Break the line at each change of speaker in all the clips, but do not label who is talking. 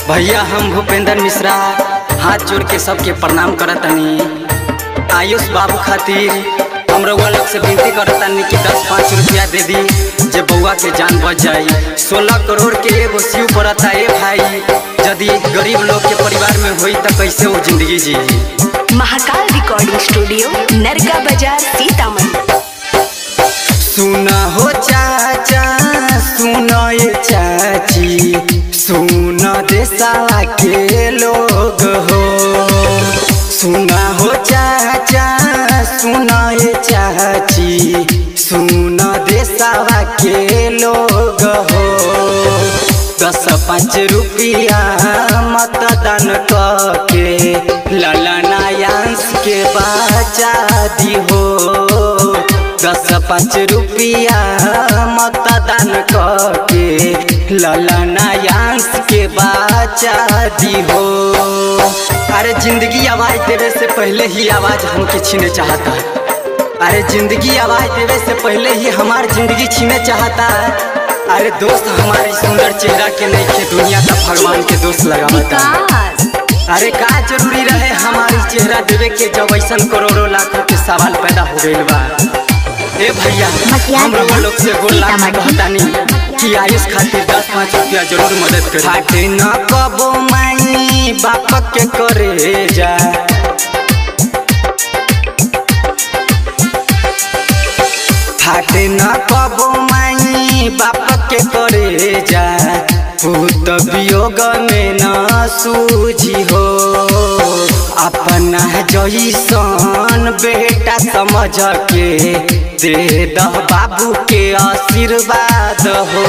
भैया हम भूपेंद्र मिश्रा हाथ जोड़ के सबके प्रणाम करतनी। आयुष बाबू खातिर हम रउआ लोग से विनती करतनी कि 10-5 रुपया दे दी जे बउआ के जान बच जाई। 16 करोड़ के एगो शिव पड़ता है भाई, यदि गरीब लोग के परिवार में होई तो कैसे वो जिंदगी जी।
महाकाल रिकॉर्डिंग स्टूडियो नरगा बाजार सीतामढ़ी।
सुना हो चाचा सुना ये चाची सुना देशवा के लोग हो। सुना हो चाचा सुना ये चाची सुना देशवा के लोग हो। 10-5 रुपया मतदान करके ललनायांश के बचा दी हो। 10-5 रुपया मतदान करके ललनायांश के बचा दी हो। अरे जिंदगी आवाज देवे से पहले ही आवाज हमके छीने चाहता है। अरे जिंदगी आवाज देवे से पहले ही हमारी जिंदगी छीने चाहता है। अरे दोस्त हमारी सुंदर चेहरा के नहीं के दुनिया का भगवान के दोस्त लगावता है। अरे का जरूरी रहे हमारी चेहरा देवे के जब ऐसा करोड़ों लाखों के सवाल पैदा हो गए बा। ए भैया हम लोग से गोल लाख कहतानी कि आयुष खातिर 10-5 रुपया जरूर मदद करें। फाटे न कबो माई बाप के करे जा। फाटे न कबो माई बाप के करे जा। पुत वियोग में न सूझी हो। अपना जैसन बेटा समझ के दे दह बाबू के आशीर्वाद हो।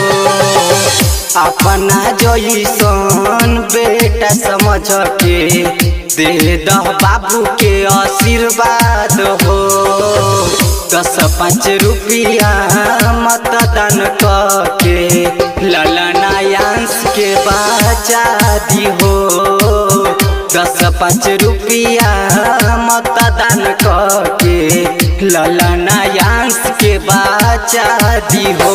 अपना जैसन बेटा समझ के दे दह बाबू के आशीर्वाद हो। 10-5 रुपया मतदान करके ललनायांश के बचा दी हो। 10-5 रुपया मतदान करके ललनायांश के बचा दी हो।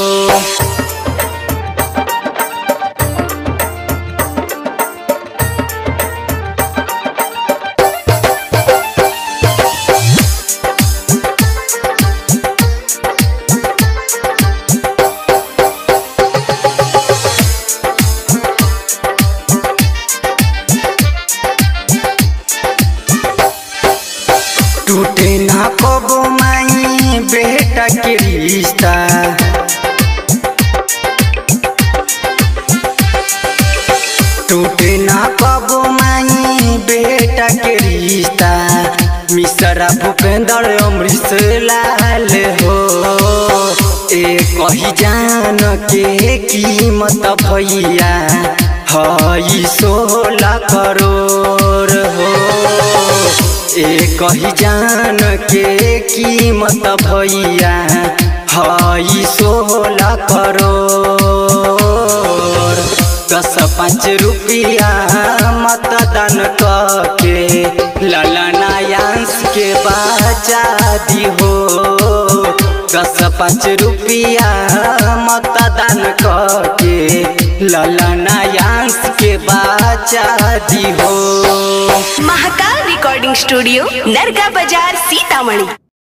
टूटे ना कबो माई बेटा के रिश्ता। टूटे ना कबो माई बेटा के रिश्ता। मिश्रा भूपेंद्र अमृत लाल हो। एक कही जान के कीमत भैया हई 16 करोड़ हो। एक ही जान के कीमत भैया हई 16 करोड़। 10-5 रुपया मतदान करके ललनायांश के बचा दी हो। 10-5 रुपया मतदान करके ललनायांश के बचा दी हो।
महाकाल रिकॉर्डिंग स्टूडियो नरगा बाजार सीतामढ़ी।